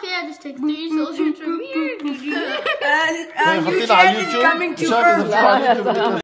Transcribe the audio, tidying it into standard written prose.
yeah, just take 3 soldiers from here. Coming to Earth.